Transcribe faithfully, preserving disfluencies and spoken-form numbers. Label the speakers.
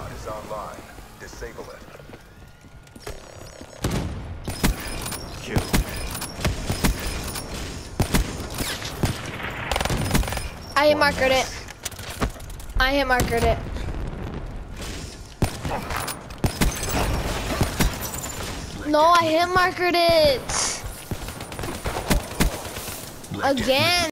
Speaker 1: pod is online. Disable it.
Speaker 2: Kill.
Speaker 3: I hit markered it. I hit markered it. No, I hit markered it. Again.